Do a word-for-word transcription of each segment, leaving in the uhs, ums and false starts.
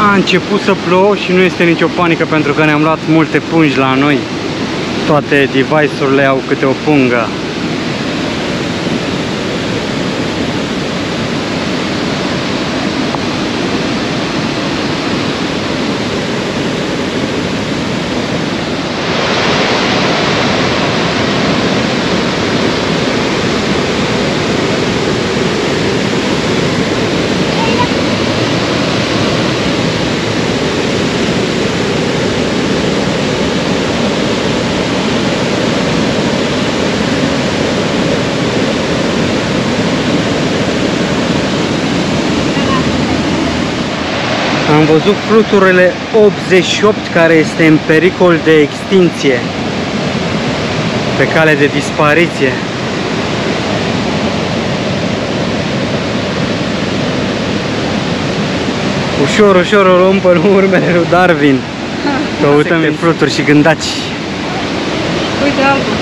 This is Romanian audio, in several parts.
A început să plouă și nu este nicio panică pentru că ne-am luat multe pungi la noi. Toate device-urile au câte o pungă. Am văzut fluturile optzeci și opt care este în pericol de extinție, pe cale de dispariție. Ușor, ușor o luăm pe urmele lui Darwin. Căutăm de fluturi și gândaci. Uite altul.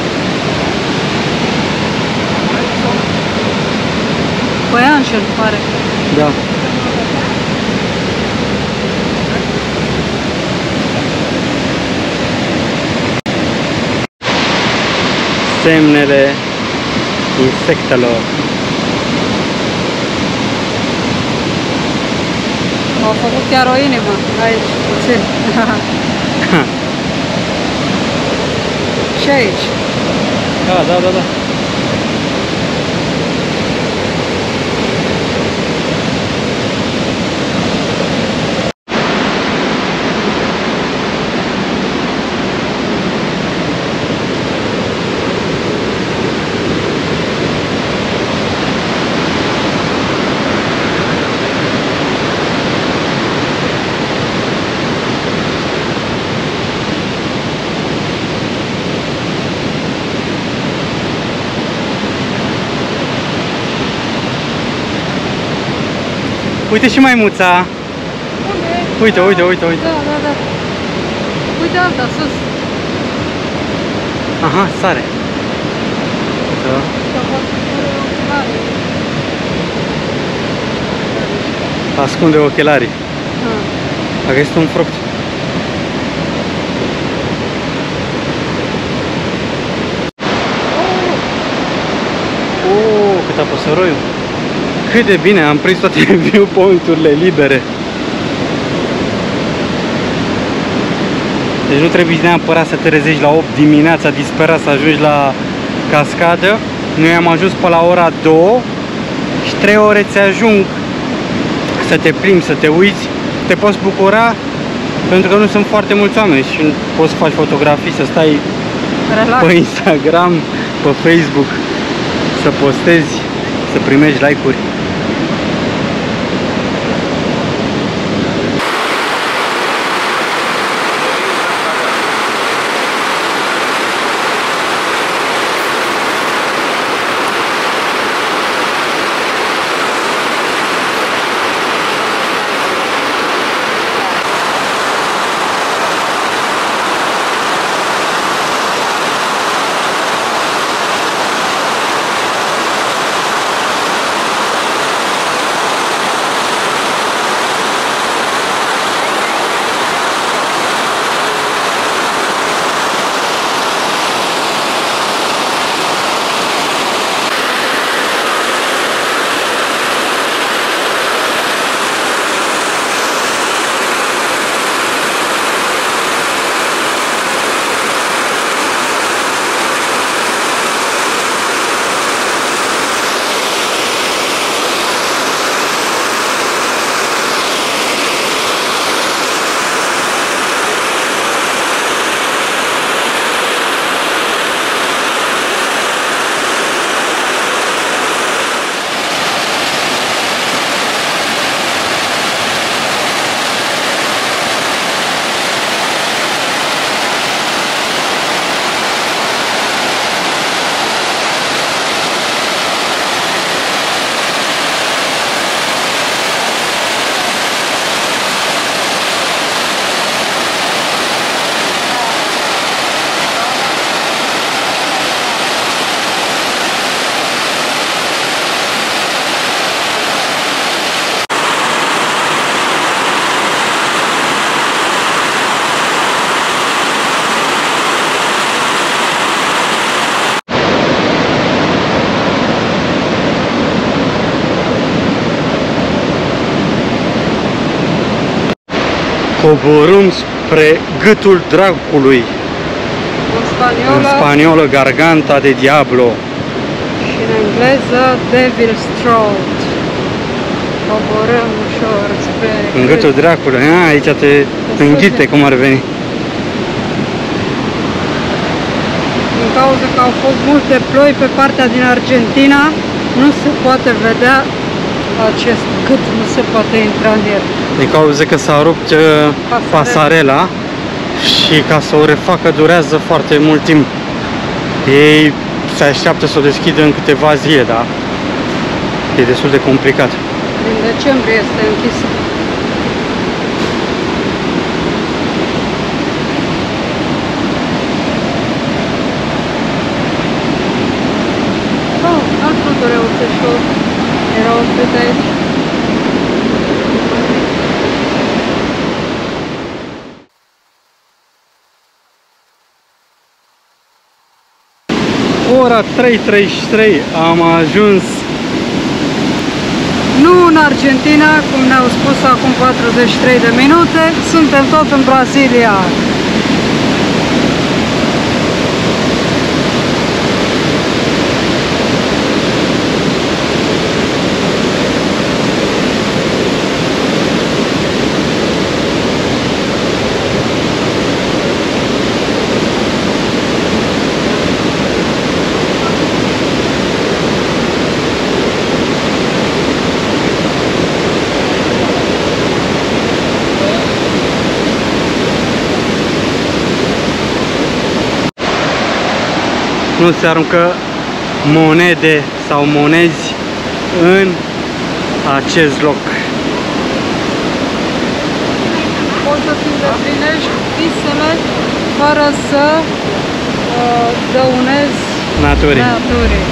Păianșel pare. Da. Semnele insectelor. Au făcut chiar o inimă aici, puțin. Și aici. Da, da, da, da. Uite și maimuța. Unde? Uite, uite, uite, uite. Da, da, da. Uite alta, sus. Aha, sare. Da. Ascunde ochelarii. Ah. A găsit un fruct. Oh, cât a păsăroiul. Cât de bine, am prins toate viewpoint-urile libere. Deci nu trebuie neapărat să te trezești la opt dimineața disperat să ajungi la cascadă. Noi am ajuns pe la ora două și trei ore ți ajung să te plimbi, să te uiți. Te poți bucura pentru că nu sunt foarte mulți oameni și poți să faci fotografii, să stai Relax. Pe Instagram, pe Facebook, să postezi, să primești like-uri. Coborâm spre gâtul dracului. În spaniolă, În spaniolă, Garganta de Diablo. și în engleză Devil's Throat. Coborâm ușor spre În gâtul dracului. A, aici te înghite, cum ar veni. Din cauza că au fost multe ploi pe partea din Argentina, nu se poate vedea acest gât, nu se poate intra în el. Din cauza că s-a rupt uh, pasarela și ca să o refacă durează foarte mult timp. Ei se așteaptă să o deschidă în câteva zile, da? E destul de complicat. Din decembrie este închisă. Oh, alt flutăreuțeșor era oprit aici. Ora trei și treizeci și trei am ajuns. Nu în Argentina, cum ne-au spus acum patruzeci și trei de minute, suntem tot în Brazilia. Nu se aruncă monede sau monezi în acest loc. Poți să-ți îndeplinești visele fără să uh, dăunezi Naturii. naturii.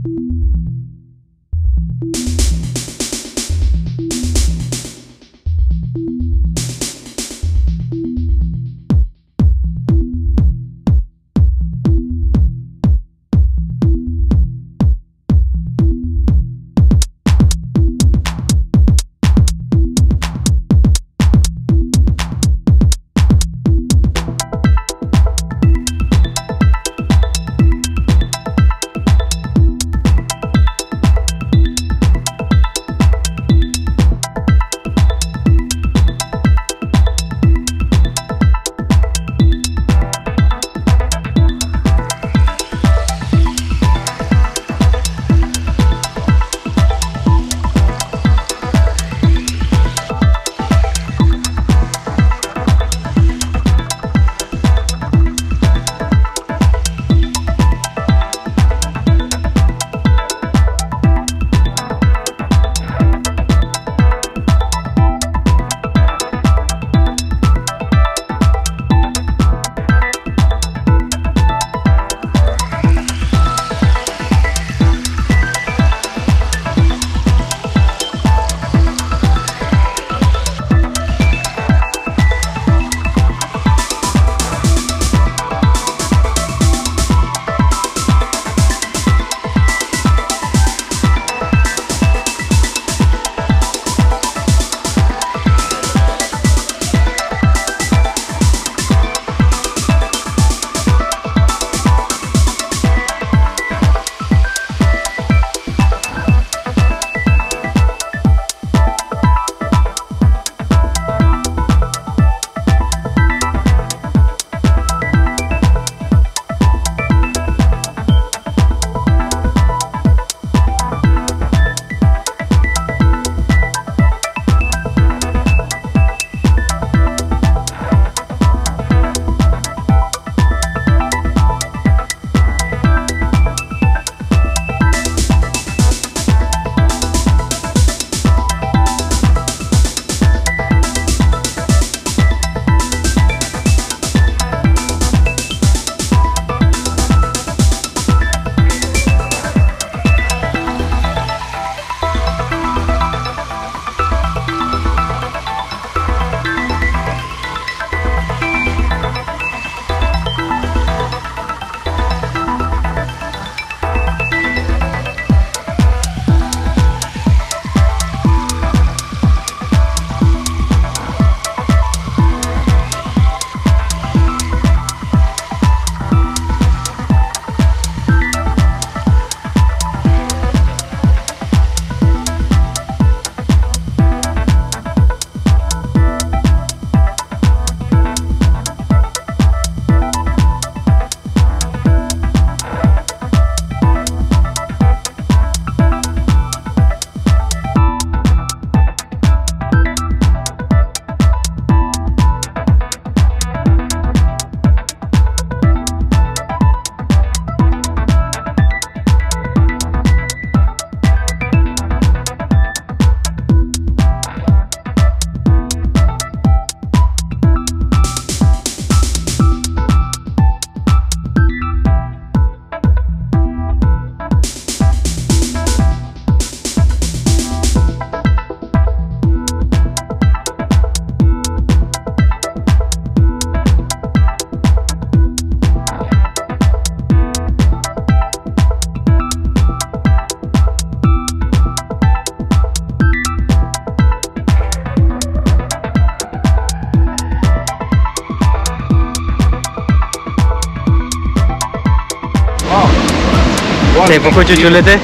Te-ai făcut ciuciulete?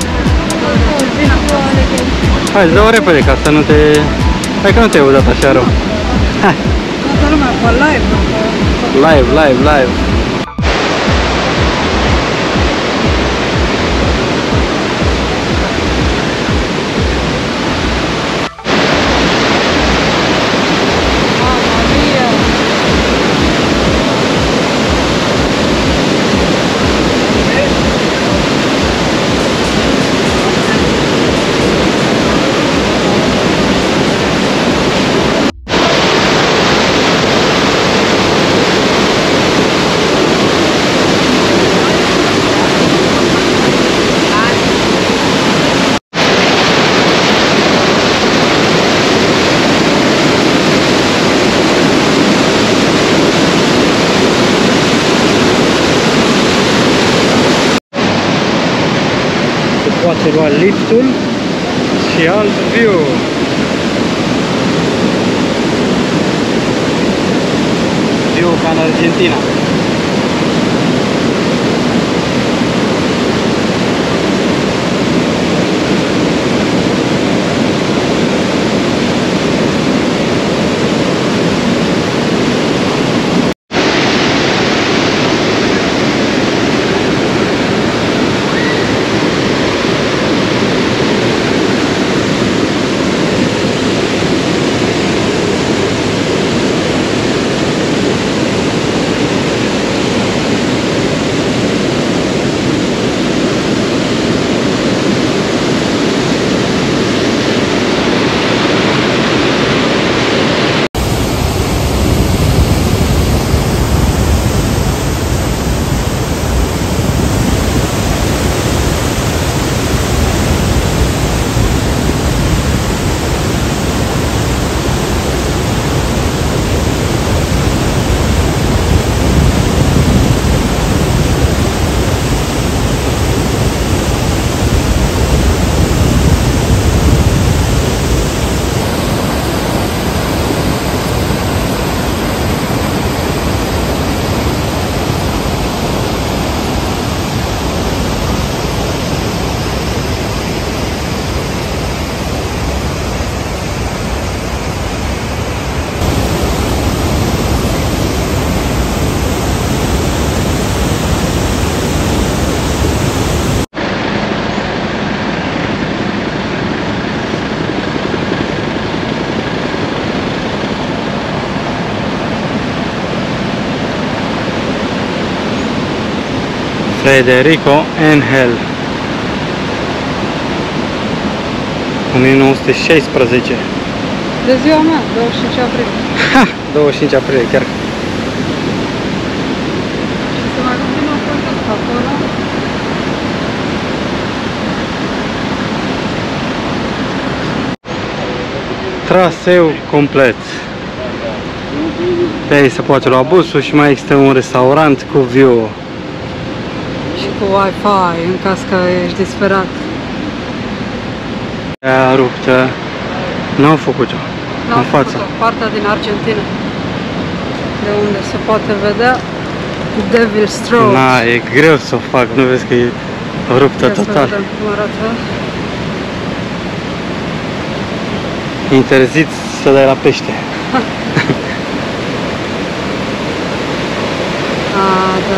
Hai, îți dau repede ca să nu te... Hai că nu te-ai udat așa rău. Hai. Toată lumea pe live. Live, live, live. poate lua liftul și alt view. View ca în Argentina. Federico Angel, o mie nouă sute șaisprezece. De ziua mea, douăzeci și cinci aprilie. Ha! douăzeci și cinci aprilie, chiar. Și se mai continuă contact acolo. Traseu complet. Pe aici se poate lua busul și mai există un restaurant cu view. Și cu Wi-Fi, în caz că ești disperat. Aia ruptă. N-au făcut-o. În față. Partea din Argentina. De unde se poate vedea Devil's Throat. Na, e greu să o fac, nu vezi că e ruptă Ia total. să vedem cum arată. Interzis să dai la pește. A, da.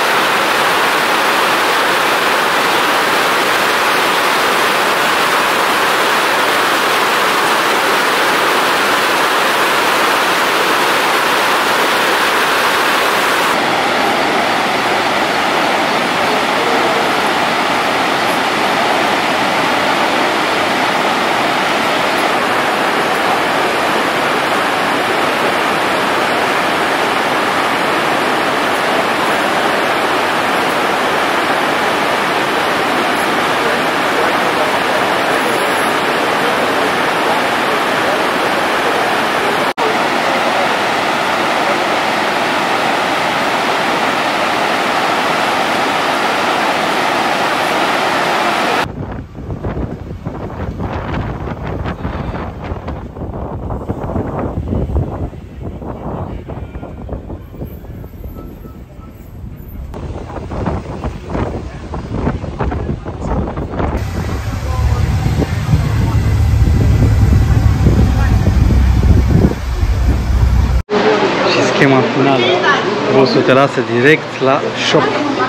Schema finală. Busul te lasă direct la shop.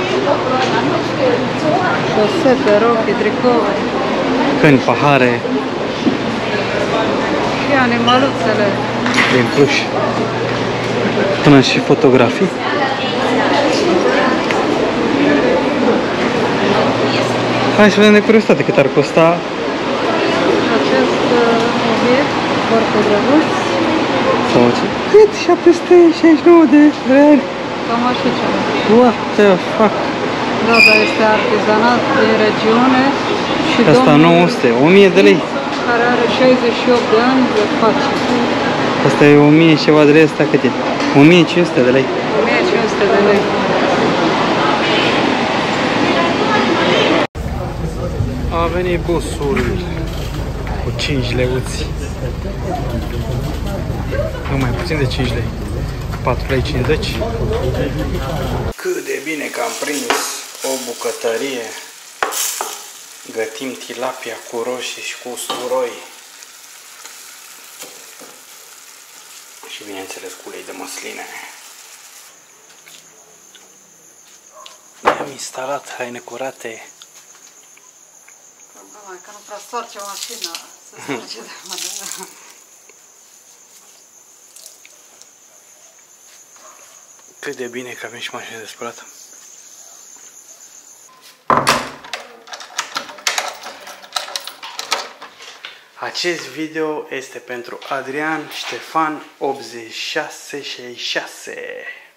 Șosete, rochii, tricouri. Câini, pahare. Și animaluțele. Din pluș. Până și fotografii. Hai să vedem de curiozitate cât ar costa Acest uh, obiect foarte drăguț. sau ce? Cât? șapte sute șaizeci și nouă de reali. Cam așa ceva. What the fuck? Da, dar este artizanat din regiune și Asta domnul nouă sute, o mie de lei. care are șaizeci și opt de ani le face. Asta e o mie și ceva de lei, asta cât e? o mie cinci sute de lei. o mie cinci sute de lei. A venit busul cu cinci leuți. Nu, mai puțin de cinci lei. patru lei cincizeci. Cât de bine că am prins o bucătărie. Gătim tilapia cu roșii și cu usturoi. Și bineînțeles cu ulei de măsline. Am instalat haine curate. Problema e că nu prea stoarce o mașină să stoarce de mână. Cât de bine că avem și mașină de spălat. Acest video este pentru Adrian Ștefan optzeci și șase șaizeci și șase.